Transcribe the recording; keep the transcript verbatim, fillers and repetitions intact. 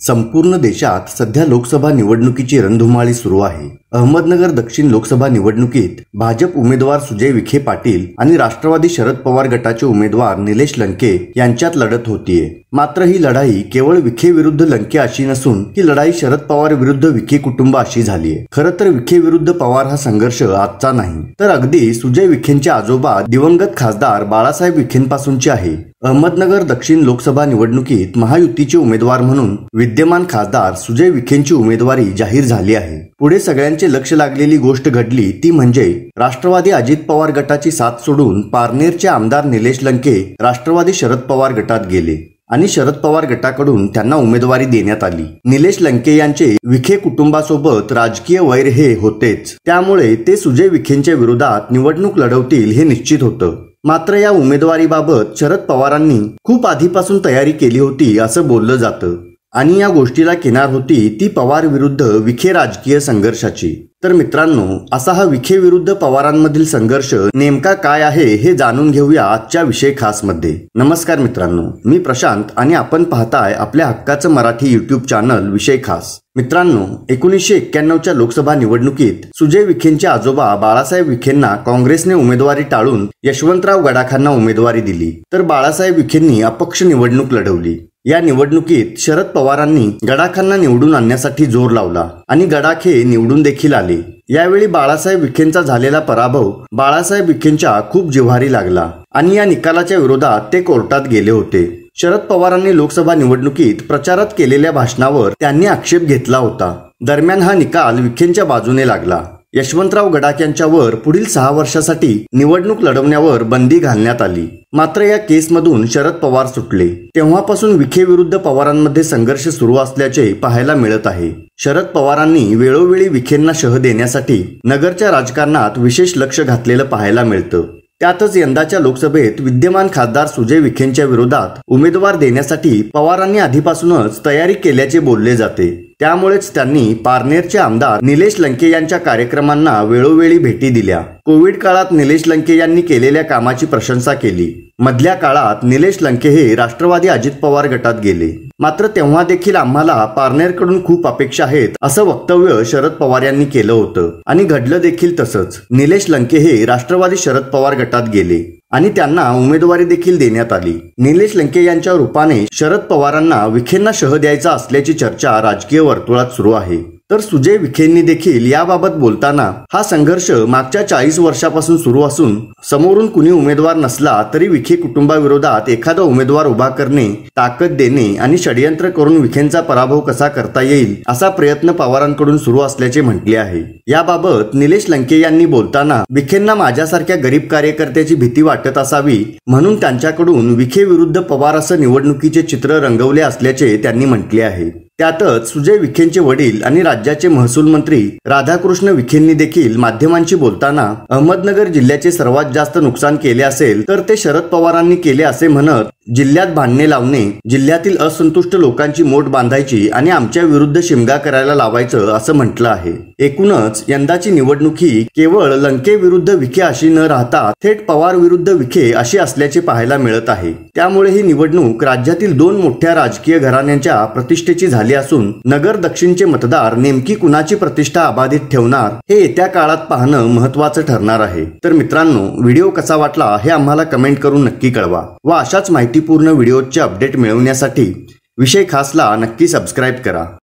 संपूर्ण देशात सध्या लोकसभा निवडणुकीची रणधुमाळी सुरू आहे। अहमदनगर दक्षिण लोकसभा निवडणुकीत भाजप उमेदवार सुजय विखे पाटील आणि राष्ट्रवादी शरद पवार गटाचे उमेदवार निलेश लंके यांच्यात लढत होतीये। मात्र ही लढाई केवळ विखे विरुद्ध लंके अशी नसून ही लढाई शरद पवार विरुद्ध विखे कुटुंब अशी झालीये। खरं तर विखे विरुद्ध पवार हा संघर्ष आजचा नाही, तर अगदी सुजय विखेंचे आजोबा दिवंगत खासदार बाळासाहेब विखेंपासूनचे आहे। अहमदनगर दक्षिण लोकसभा निवडणुकीत महायुतीचे उमेदवार म्हणून विद्यमान खासदार सुजय विखेंची उमेदवारी जाहीर झाली आहे। पुढे सगळ्यांचे लक्ष लागलेली गोष्ट घडली ती म्हणजे राष्ट्रवादी अजित पवार गटाची साथ सोडून पारनेरचे आमदार निलेश लंके राष्ट्रवादी शरद पवार गटात गेले आणि शरद पवार गटाकडून त्यांना उमेदवारी देण्यात आली। निलेश लंके यांचे विखे कुटुंबासोबत राजकीय वैर हे होतेच, त्यामुळे ते सुजय विखेंच्या विरोधात निवडणूक लढवतील हे निश्चित होतं। मात्र या उमेदवारीबाबत शरद पवारांनी खूप आधीपासून तयारी केली होती असं बोललं जातं आणि या गोष्टीला किनार होती ती पवार विरुद्ध विखे राजकीय संघर्षाची। तर मित्रांनो, असा हा विखे विरुद्ध पवारांमधील संघर्ष नेमका काय आहे हे जाणून घेऊया आजच्या विषय खास मध्ये। नमस्कार मित्रांनो, मी प्रशांत आणि आपण पाहताय आपल्या हक्काचं मराठी युट्यूब चॅनल विषय खास। मित्रांनो, एकोणीसशे एक्क्याण्णवच्या लोकसभा निवडणुकीत सुजय विखेंचे आजोबा बाळासाहेब विखेंना काँग्रेसने उमेदवारी टाळून यशवंतराव गडाखांना उमेदवारी दिली, तर बाळासाहेब विखेंनी अपक्ष निवडणूक लढवली। या निवडणुकीत शरद पवारांनी गडाखांना निवडून आणण्यासाठी जोर लावला आणि गडाखे निवडून देखील आले। यावेळी बाळासाहेब विखेंचा झालेला पराभव बाळासाहेब विखेंच्या खूप जिव्हारी लागला आणि या निकालाच्या विरोधात ते कोर्टात गेले होते। शरद पवारांनी लोकसभा निवडणुकीत प्रचारात केलेल्या भाषणावर त्यांनी आक्षेप घेतला होता। दरम्यान हा निकाल विखेंच्या बाजूने लागला। यशवंतराव गडाख यांच्यावर पुढील सहा वर्षासाठी निवडणूक लढवण्यावर बंदी घालण्यात आली। मात्र या केसमधून शरद पवार सुटले। तेव्हापासून विखे विरुद्ध पवारांमध्ये संघर्ष सुरू असल्याचे पाहायला मिळत आहे। शरद पवारांनी वेळोवेळी विखेंना शह देण्यासाठी नगरच्या राजकारणात विशेष लक्ष घातलेलं पाहायला मिळतं। त्यातच यंदाच्या लोकसभेत विद्यमान खासदार सुजय विखेंच्या विरोधात उमेदवार देण्यासाठी पवारांनी आधीपासूनच तयारी केल्याचे बोलले जाते। त्यामुळेच त्यांनी पारनेरचे आमदार निलेश लंके यांच्या कार्यक्रमांना वेळोवेळी भेटी दिल्या। कोविड काळात निलेश लंके यांनी केलेल्या कामाची प्रशंसा केली। मधल्या काळात निलेश लंके हे राष्ट्रवादी अजित पवार गटात गेले, मात्र तेव्हा देखील आम्हाला पारनेरकडून खूप अपेक्षा आहेत असं वक्तव्य शरद पवार यांनी केलं होतं आणि घडलं देखील तसंच। निलेश लंके हे राष्ट्रवादी शरद पवार गटात गेले आणि त्यांना उमेदवारी देखील देण्यात आली। निलेश लंके यांच्या रूपाने शरद पवारांना विखेंना शह द्यायचा असल्याची चर्चा राजकीय वर्तुळात सुरू आहे। तर सुजय विखेंनी देखील याबाबत बोलताना हा संघर्ष मागच्या चाळीस वर्षापासून सुरू असून समोरून कुणी उमेदवार नसला तरी विखे कुटुंबाविरोधात एखादा उमेदवार उभा करणे, ताकद देणे आणि षडयंत्र करून विखेंचा पराभव कसा करता येईल असा प्रयत्न पवारांकडून सुरू असल्याचे म्हटले आहे। याबाबत निलेश लंके यांनी बोलताना विखेंना माझ्यासारख्या गरीब कार्यकर्त्याची भीती वाटत असावी म्हणून त्यांच्याकडून विखे विरुद्ध पवार असं निवडणुकीचे चित्र रंगवले असल्याचे त्यांनी म्हटले आहे। त्यातच सुजय विखेंचे वडील आणि राज्याचे महसूल मंत्री राधाकृष्ण विखेंनी देखील माध्यमांशी बोलताना अहमदनगर जिल्ह्याचे सर्वात जास्त नुकसान केले असेल तर ते शरद पवारांनी केले असे म्हणत जिल्ह्यात भांडणे लावणे, जिल्ह्यातील असंतुष्ट लोकांची मोठ बांधायची आणि आमच्या विरुद्ध शिमगा करायला लावायचं असं म्हटलं आहे। एकूणच यंदाची निवडणूक ही केवळ लंके विरुद्ध विखे अशी न राहता थेट पवार विरुद्ध विखे अशी असल्याचे पाहायला मिळत आहे। त्यामुळे ही निवडणूक राज्यातील दोन मोठ्या राजकीय घराण्यांच्या प्रतिष्ठेची झाली असून नगर दक्षिणचे मतदार नेमकी कुणाची प्रतिष्ठा अबाधित ठेवणार हे येत्या काळात पाहणं महत्त्वाचं ठरणार आहे। तर मित्रांनो, व्हिडिओ कसा वाटला हे आम्हाला कमेंट करून नक्की कळवा व अशाच माहितीपूर्ण व्हिडिओचे अपडेट मिळवण्यासाठी विषय खासला नक्की सबस्क्राईब करा।